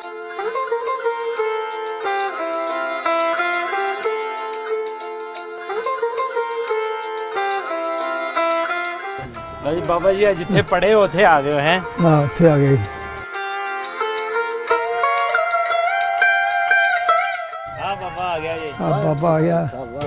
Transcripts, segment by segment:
बाबा जी जिथे पढ़े उथे आ गए हैं। हाँ उथे आ गए। हाँ बाबा आ गया जी। हाँ बाबा आ गया।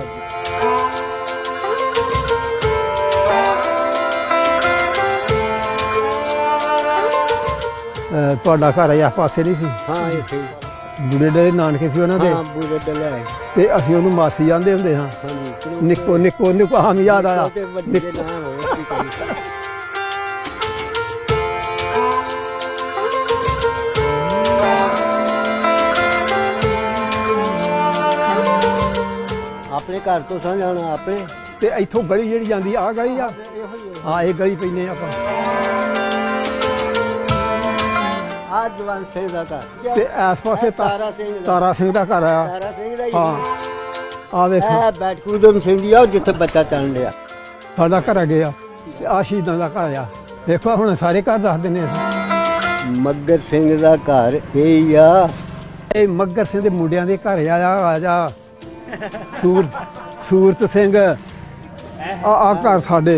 ਤੁਹਾਡਾ ਘਰ ਇਸ ਪਾਸੇ ਨਹੀਂ ਸੀ? ਹਾਂ ਇੱਥੇ ਬੁੜੇ ਦੇ ਨਾਨਕੇ ਸੀ ਉਹਨਾਂ ਦੇ। ਹਾਂ ਬੁੜੇ ਦੇ ਲੈ ਤੇ ਅਸੀਂ ਉਹਨੂੰ ਮਾਸੀ ਜਾਂਦੇ ਹੁੰਦੇ ਹਾਂ। ਹਾਂਜੀ ਨਿੱਕੋ ਨਿੱਕੋ ਨਿੱਕੋ ਹਾਂ ਯਾਦ ਆਇਆ। ਆਪਣੇ ਘਰ ਤੋਂ ਸਮਝ ਆਉਣਾ ਆਪਣੇ ਤੇ ਇੱਥੋਂ ਗਲੀ ਜਿਹੜੀ ਜਾਂਦੀ ਆ ਗਲੀ ਆ। ਹਾਂ ਇਹ ਗਲੀ ਪੈਨੇ ਆਪਾਂ। ਆ ਜਵਾਨ ਸਿੰਘ ਦਾ ਘਰ ਤੇ ਇਸ ਪਾਸੇ ਤਾਰਾ ਸਿੰਘ ਦਾ ਘਰ ਆ। ਤਾਰਾ ਸਿੰਘ ਦਾ ਹੀ। ਹਾਂ ਆ ਵੇਖੋ ਇਹ ਬੈਠਕੂਦਮ ਸਿੰਘ ਦੀ ਆ ਜਿੱਥੇ ਬੱਚਾ ਚੱਲ ਰਿਹਾ। ਸਾਡਾ ਘਰ ਅੱਗੇ ਆ ਤੇ ਆ ਸ਼ਹੀਦਾਂ ਦਾ ਘਰ ਆ। ਦੇਖੋ ਹੁਣ ਸਾਰੇ ਘਰ ਦੱਸ ਦਿੰਦੇ ਆ। ਮੱਗਰ ਸਿੰਘ ਦਾ ਘਰ ਇਹ ਆ। ਇਹ ਮੱਗਰ ਸਿੰਘ ਦੇ ਮੁੰਡਿਆਂ ਦੇ ਘਰ ਆ ਜਾ। ਸੂਰਤ ਸਿੰਘ ਆ ਘਰ ਸਾਡੇ।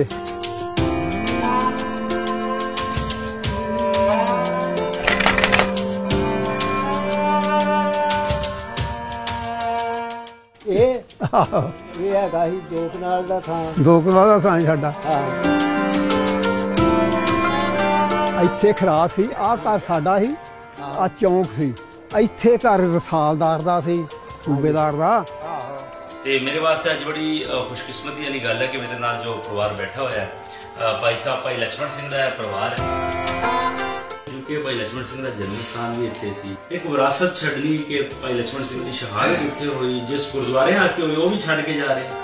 ਇਹ ਹੈਗਾ ਸੀ ਦੋ ਕਨਾਲ ਦਾ ਥਾਂ। ਦੋ ਕਨਾਲ ਦਾ ਥਾਂ ਸਾਡਾ। ਇੱਥੇ ਖਰਾਸ ਸੀ। ਆ ਘਰ ਸਾਡਾ ਸੀ। ਆ ਚੌਂਕ ਸੀ। ਇੱਥੇ ਘਰ ਰਸਾਲਦਾਰ ਦਾ ਸੀ, ਸੂਬੇਦਾਰ ਦਾ। ਤੇ ਮੇਰੇ ਵਾਸਤੇ ਅੱਜ ਬੜੀ ਖੁਸ਼ਕਿਸਮਤੀ ਵਾਲੀ ਗੱਲ ਹੈ ਕਿ ਮੇਰੇ ਨਾਲ ਜੋ ਪਰਿਵਾਰ ਬੈਠਾ ਹੋਇਆ ਹੈ ਭਾਈ ਸਾਹਿਬ ਭਾਈ ਲక్ష్మణ ਸਿੰਘ ਦਾ ਪਰਿਵਾਰ ਹੈ ਜੋ ਕਿ ਭਾਈ ਲక్ష్మణ ਸਿੰਘ ਦਾ ਜਨਮ ਸਥਾਨ ਵੀ ਇੱਥੇ ਸੀ। ਇੱਕ ਵਿਰਾਸਤ ਛੱਡਣੀ ਕਿ ਭਾਈ ਲక్ష్మణ ਸਿੰਘ ਦੀ ਸ਼ਹਾਦਤ ਇੱਥੇ ਹੋਈ, ਜਿਸ ਗੁਰਦੁਆਰੇ ਵਾਸਤੇ ਹੋਈ ਉਹ ਵੀ ਛੱਡ ਕੇ ਜਾ ਰਹੇ।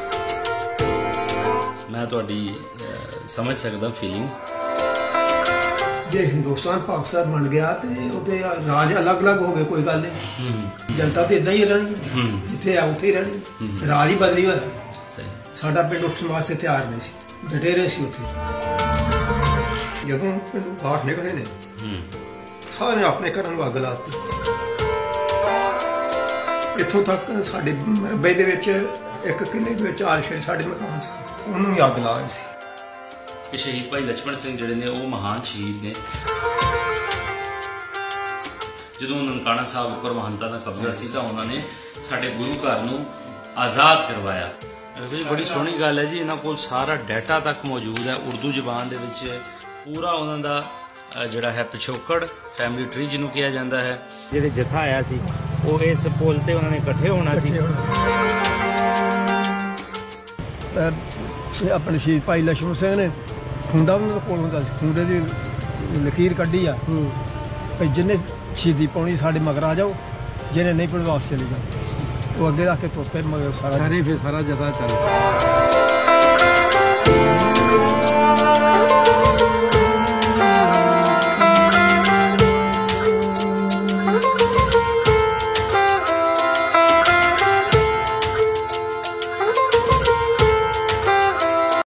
ਮੈਂ ਤੁਹਾਡੀ ਸਮਝ ਸਕਦਾ ਫੀਲਿੰਗਸ। ਜੇ ਹਿੰਦੁਸਤਾਨ ਪਾਕਿਸਤਾਨ ਬਣ ਗਿਆ ਤੇ ਉਹਦੇ ਰਾਜ ਅਲੱਗ-ਅਲੱਗ ਹੋ ਗਏ ਕੋਈ ਗੱਲ ਨਹੀਂ। ਜਨਤਾ ਤੇ ਇਦਾਂ ਹੀ ਰਹਿਣੀ, ਜਿੱਥੇ ਆ ਉੱਥੇ ਹੀ ਰਹਿਣੀ। ਰਾਜ ਹੀ ਬਦਲੀ ਹੋਇਆ। ਸਾਡਾ ਪਿੰਡ ਉੱਠਣ ਵਾਸਤੇ ਤਿਆਰ ਨਹੀਂ ਸੀ, ਡਟੇ ਰਹੇ ਸੀ ਉੱਥੇ। ਜਦੋਂ ਪਿੰਡੋਂ ਬਾਹਰ ਨਿਕਲੇ ਨੇ ਸਾਰੇ ਆਪਣੇ ਘਰਾਂ ਨੂੰ ਅੱਗ ਲਾਤੀ। ਇੱਥੋਂ ਤੱਕ ਸਾਡੇ ਮਰਬੇ ਦੇ ਵਿੱਚ ਇੱਕ ਕਿੱਲੇ ਦੇ ਵਿੱਚ 4 ਸਾਡੇ ਮਕਾਨ ਸੀ, ਉਹਨੂੰ ਵੀ ਅੱਗ ਲਾ ਰਹੀ ਸੀ। ਕਿ ਸ਼ਹੀਦ ਭਾਈ ਲక్ష్మణ ਸਿੰਘ ਜਿਹੜੇ ਨੇ ਉਹ ਮਹਾਨ ਸ਼ਹੀਦ ਨੇ। ਜਦੋਂ ਨਨਕਾਣਾ ਸਾਹਿਬ ਉੱਪਰ ਮਹੰਤਾਂ ਦਾ ਕਬਜ਼ਾ ਸੀ ਤਾਂ ਉਹਨਾਂ ਨੇ ਸਾਡੇ ਗੁਰੂ ਘਰ ਨੂੰ ਆਜ਼ਾਦ ਕਰਵਾਇਆ। ਬੜੀ ਸੋਹਣੀ ਗੱਲ ਹੈ ਜੀ। ਇਹਨਾਂ ਕੋਲ ਸਾਰਾ ਡਾਟਾ ਤੱਕ ਮੌਜੂਦ ਹੈ ਉਰਦੂ ਜ਼ਬਾਨ ਦੇ ਵਿੱਚ। ਪੂਰਾ ਉਹਨਾਂ ਦਾ ਜਿਹੜਾ ਹੈ ਪਿਛੋਕੜ ਫੈਮਿਲੀ ਟਰੀ ਜਿਹਨੂੰ ਕਿਹਾ ਜਾਂਦਾ ਹੈ। ਜਿਹੜੇ ਜਥਾ ਆਇਆ ਸੀ ਉਹ ਇਸ ਪੁਲ ਤੇ ਉਹਨਾਂ ਨੇ ਇਕੱਠੇ ਹੋਣਾ ਸੀ। ਆਪਣੇ ਸ਼ਹੀਦ ਭਾਈ ਲక్ష్మణ ਸਿੰਘ ਨੇ ਖੁੰਡਾ ਉਹਨਾਂ ਕੋਲ ਹੁੰਦਾ ਸੀ। ਖੁੰਡੇ ਦੀ ਲਕੀਰ ਕੱਢੀ ਆ ਭਾਈ ਜਿਹਨੇ ਸ਼ਹੀਦੀ ਪਾਉਣੀ ਸਾਡੇ ਮਗਰ ਆ ਜਾਓ, ਜਿਹਨੇ ਨਹੀਂ ਪਾਉਣੀ ਵਾਪਸ ਚਲੇ ਜਾਓ। ਉਹ ਅੱਗੇ ਰੱਖ ਕੇ ਤੁਰ ਪਏ ਮਗਰ ਸਾਰਾ ਜਥਾ ਚੱਲ।